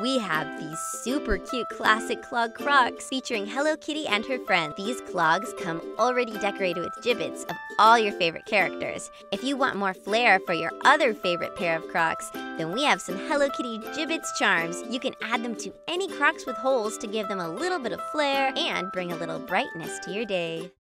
We have these super cute classic clog Crocs featuring Hello Kitty and her friends. These clogs come already decorated with gibbets of all your favorite characters. If you want more flair for your other favorite pair of Crocs, then we have some Hello Kitty gibbets charms. You can add them to any Crocs with holes to give them a little bit of flair and bring a little brightness to your day.